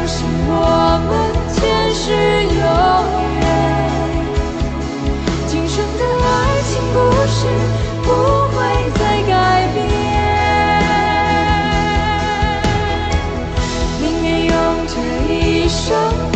信我们前世有缘，今生的爱情故事不会再改变，宁愿用这一生。